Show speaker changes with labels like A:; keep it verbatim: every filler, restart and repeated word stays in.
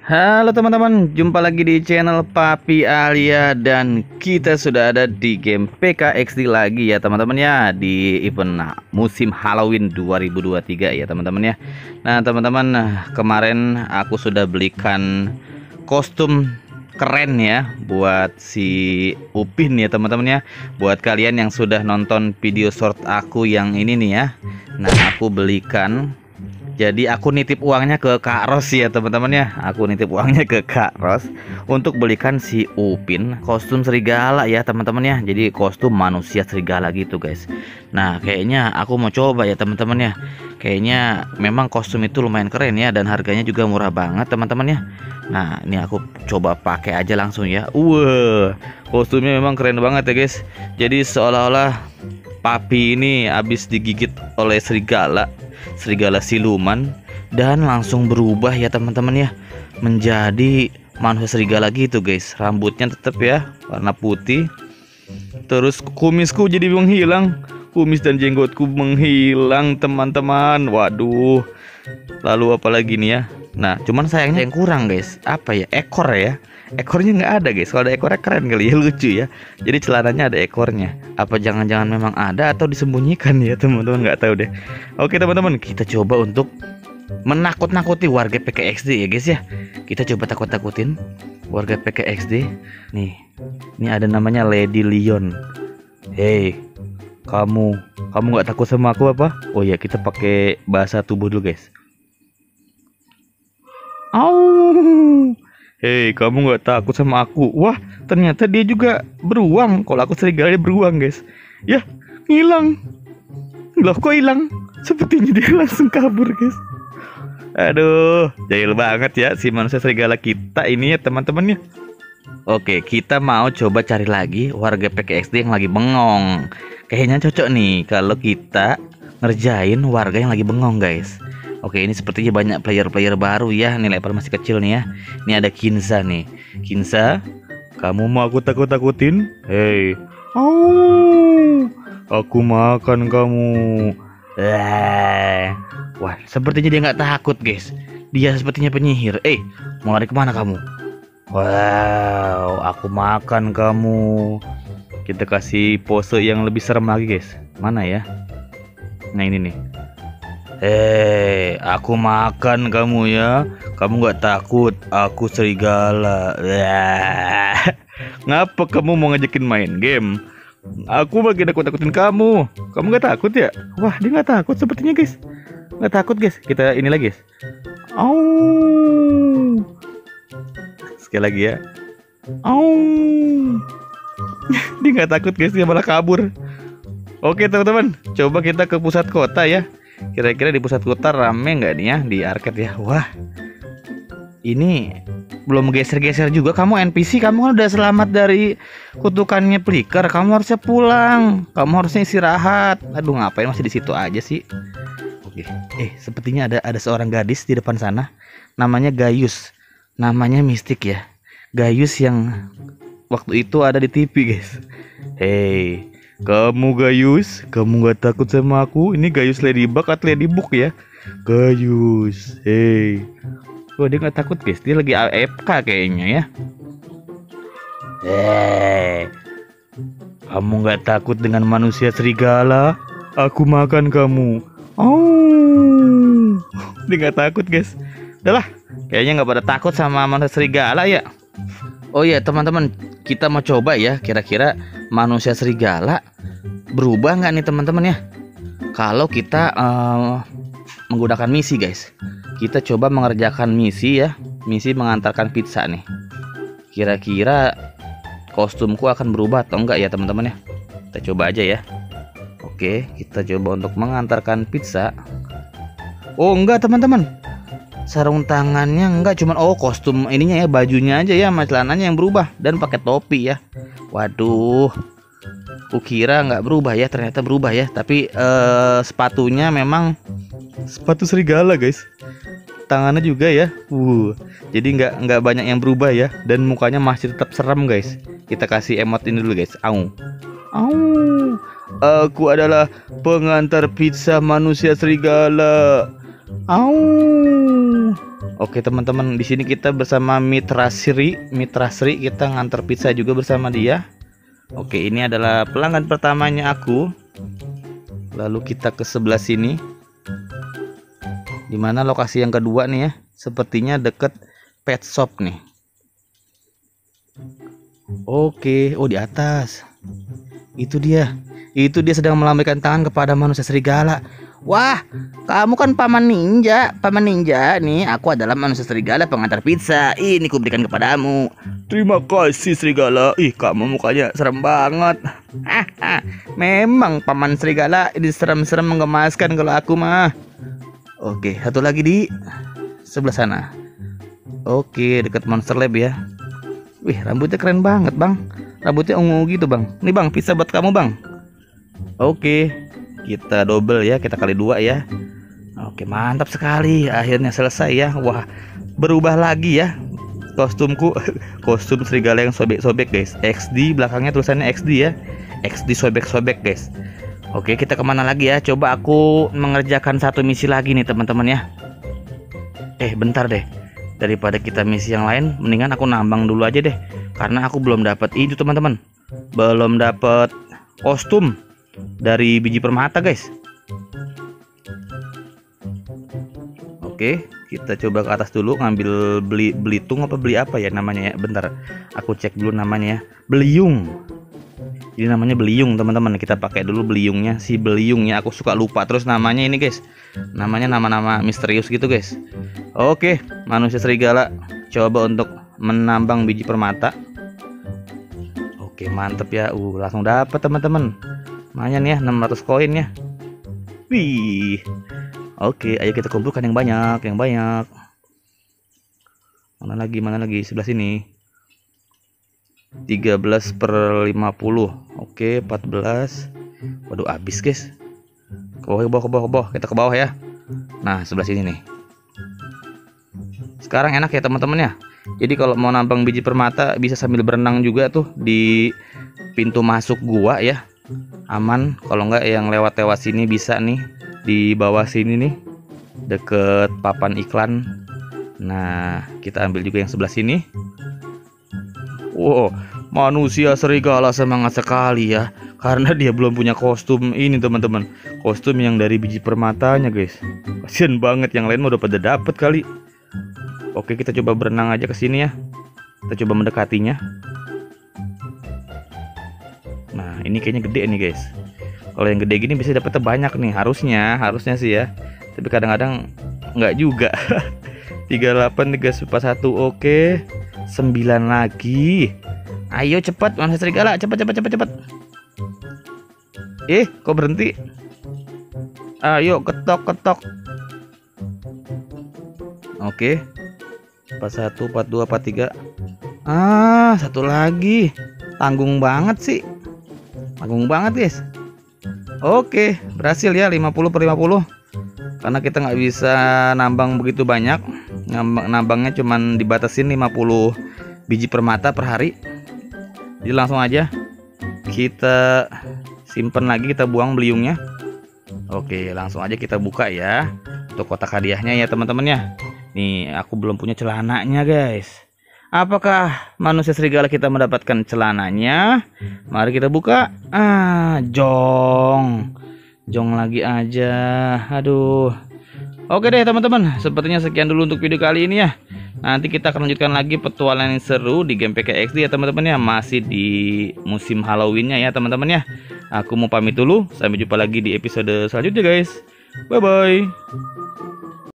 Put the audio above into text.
A: Halo teman-teman, jumpa lagi di channel Papi Alia dan kita sudah ada di game P K X D lagi ya teman-teman ya, di event musim Halloween dua ribu dua puluh tiga ya teman-teman ya. Nah teman-teman, kemarin aku sudah belikan kostum keren ya buat si Upin ya teman-teman ya. Buat kalian yang sudah nonton video short aku yang ini nih ya. Nah aku belikan. Jadi aku nitip uangnya ke Kak Ros ya teman-teman ya. Aku nitip uangnya ke Kak Ros untuk belikan si Upin kostum serigala ya teman-teman ya. Jadi kostum manusia serigala gitu guys. Nah kayaknya aku mau coba ya teman-teman ya. Kayaknya memang kostum itu lumayan keren ya, dan harganya juga murah banget teman-teman ya. Nah ini aku coba pakai aja langsung ya. Wah, kostumnya memang keren banget ya guys. Jadi seolah-olah Papi ini habis digigit oleh serigala serigala siluman dan langsung berubah ya teman-teman ya, menjadi manusia serigala gitu guys. Rambutnya tetap ya warna putih, terus kumisku jadi menghilang, kumis dan jenggotku menghilang teman-teman. Waduh, lalu apa lagi nih ya. Nah cuman sayangnya yang kurang guys, apa ya, ekor ya. Ekornya nggak ada guys. Kalau ada ekornya keren kali ya, lucu ya. Jadi celananya ada ekornya. Apa jangan-jangan memang ada atau disembunyikan ya teman-teman, nggak tahu deh. Oke teman-teman, kita coba untuk menakut-nakuti warga P K X D ya guys ya. Kita coba takut-takutin warga P K X D. Nih, ini ada namanya Lady Lion. Hey, kamu, kamu nggak takut sama aku apa? Oh ya, kita pakai bahasa tubuh dulu guys. Au. Hei, kamu nggak takut sama aku? Wah, ternyata dia juga beruang. Kalau aku serigala dia beruang guys. Ya, hilang. Loh, kok hilang? Sepertinya dia langsung kabur guys. Aduh, jahil banget ya si manusia serigala kita ini ya teman-teman ya. Oke, kita mau coba cari lagi warga P K X D yang lagi bengong. Kayaknya cocok nih kalau kita ngerjain warga yang lagi bengong guys. Oke, ini sepertinya banyak player-player baru ya. Nih level masih kecil nih ya. Ini ada Kinza nih. Kinza, kamu mau aku takut-takutin? Hei, oh, aku makan kamu. Eh, wah, sepertinya dia nggak takut guys. Dia sepertinya penyihir. Eh, mau lari kemana kamu? Wow, aku makan kamu. Kita kasih pose yang lebih serem lagi guys. Mana ya? Nah ini nih. Hei, aku makan kamu ya. Kamu nggak takut? Aku serigala. Ngapa kamu mau ngajakin main game? Aku lagi takut-takutin kamu. Kamu nggak takut ya? Wah, dia nggak takut sepertinya guys. Nggak takut guys. Kita ini lagi guys. Au. Sekali lagi ya. Au. Dia nggak takut guys. Dia malah kabur. Oke teman-teman, coba kita ke pusat kota ya. Kira-kira di pusat kota rame nggak nih ya di arcade ya? Wah, ini belum geser-geser juga. Kamu N P C, kamu kan udah selamat dari kutukannya Flicker. Kamu harusnya pulang. Kamu harusnya istirahat. Aduh, ngapain masih di situ aja sih? Oke, eh sepertinya ada ada seorang gadis di depan sana. Namanya Gayus. Namanya mistik ya. Gayus yang waktu itu ada di T V guys. Hey. Kamu Gayus, kamu gak takut sama aku? Ini Gayus Ladybug atau Ladybug ya? Gayus, hey. Oh dia gak takut guys, dia lagi A F K kayaknya ya. Eh, kamu gak takut dengan manusia serigala? Aku makan kamu. Oh, dia gak takut guys. Udahlah, kayaknya gak pada takut sama manusia serigala ya. Oh ya teman-teman, kita mau coba ya, kira-kira manusia serigala berubah nggak nih teman-teman ya kalau kita uh, menggunakan misi guys. Kita coba mengerjakan misi ya, misi mengantarkan pizza nih. Kira-kira kostumku akan berubah atau enggak ya teman-teman ya. Kita coba aja ya. Oke, kita coba untuk mengantarkan pizza. Oh enggak teman-teman, sarung tangannya enggak, cuman oh kostum ininya ya, bajunya aja ya, sama celananya yang berubah dan pakai topi ya. Waduh, kukira nggak berubah ya, ternyata berubah ya. Tapi eh, sepatunya memang sepatu serigala guys. Tangannya juga ya. Uh, jadi nggak nggak banyak yang berubah ya, dan mukanya masih tetap serem guys. Kita kasih emot ini dulu guys. Au, au. Aku adalah pengantar pizza manusia serigala. Au. Oke teman-teman, di sini kita bersama Mitra Sri. Mitra Sri kita nganter pizza juga bersama dia. Oke, ini adalah pelanggan pertamanya aku. Lalu kita ke sebelah sini. Dimana lokasi yang kedua nih ya? Sepertinya deket pet shop nih. Oke, oh di atas. Itu dia. Itu dia sedang melambaikan tangan kepada manusia serigala. Wah, kamu kan paman ninja, paman ninja nih. Aku adalah manusia serigala pengantar pizza. Ini kuberikan kepadamu. Terima kasih serigala. Ih, kamu mukanya serem banget. Memang paman serigala ini serem-serem menggemaskan kalau aku mah. Oke, satu lagi di sebelah sana. Oke, dekat Monster Lab ya. Wih, rambutnya keren banget bang. Rambutnya ungu gitu bang. Nih bang, pizza buat kamu bang. Oke, kita double ya, kita kali dua ya. Oke, mantap sekali. Akhirnya selesai ya. Wah, berubah lagi ya kostumku. Kostum serigala yang sobek-sobek guys. X D, belakangnya tulisannya X D ya. X D sobek-sobek guys. Oke, kita kemana lagi ya? Coba aku mengerjakan satu misi lagi nih teman-teman ya. Eh, bentar deh. Daripada kita misi yang lain, mendingan aku nambang dulu aja deh. Karena aku belum dapat itu teman-teman. Belum dapat kostum dari biji permata guys. Oke, kita coba ke atas dulu ngambil beli belitung apa beli apa ya namanya ya. Bentar, aku cek dulu namanya ya. Beliung. Ini namanya beliung teman-teman. Kita pakai dulu beliungnya, si beliungnya. Aku suka lupa terus namanya ini guys. Namanya nama-nama misterius gitu guys. Oke, manusia serigala coba untuk menambang biji permata. Oke, mantep ya. Uh, langsung dapat teman-teman. Lumayan ya, enam ratus koin ya. Wih. Oke, ayo kita kumpulkan yang banyak, yang banyak. Mana lagi, mana lagi? Sebelah sini. tiga belas per lima puluh. Oke, empat belas. Waduh, habis guys. Ke bawah, ke bawah, ke bawah, ke bawah. Kita ke bawah ya. Nah, sebelah sini nih. Sekarang enak ya teman-teman ya. Jadi kalau mau nambang biji permata bisa sambil berenang juga tuh di pintu masuk gua ya. Aman. Kalau enggak yang lewat-lewat sini bisa nih di bawah sini nih, deket papan iklan. Nah, kita ambil juga yang sebelah sini. Wow, manusia serigala semangat sekali ya, karena dia belum punya kostum ini teman-teman. Kostum yang dari biji permatanya guys. Kasian banget, yang lain mau udah pada dapet kali. Oke, kita coba berenang aja ke sini ya. Kita coba mendekatinya. Nah, ini kayaknya gede nih guys. Kalau yang gede gini bisa dapetnya banyak nih, harusnya, harusnya sih ya. Tapi kadang-kadang nggak juga. tiga puluh delapan, tiga empat satu, oke. sembilan lagi. Ayo cepat manusia serigala, cepat cepat cepat cepat. Eh, kok berhenti? Ayo ketok ketok. Oke. empat satu, empat dua, empat tiga. Ah, satu lagi. Tanggung banget sih. Tanggung banget, guys. Oke, berhasil ya lima puluh per lima puluh. Karena kita nggak bisa nambang begitu banyak. Nambangnya cuman dibatasin lima puluh biji permata per hari. Jadi langsung aja kita simpen lagi, kita buang beliungnya. Oke, langsung aja kita buka ya untuk kotak hadiahnya ya teman-teman ya. Nih, aku belum punya celananya guys. Apakah manusia serigala kita mendapatkan celananya? Mari kita buka. Ah, jong. Jong lagi aja. Aduh. Oke deh teman-teman, sepertinya sekian dulu untuk video kali ini ya. Nanti kita akan lanjutkan lagi petualangan yang seru di game P K X D ya teman-teman ya. Masih di musim Halloweennya ya teman-teman ya. Aku mau pamit dulu, sampai jumpa lagi di episode selanjutnya guys. Bye bye.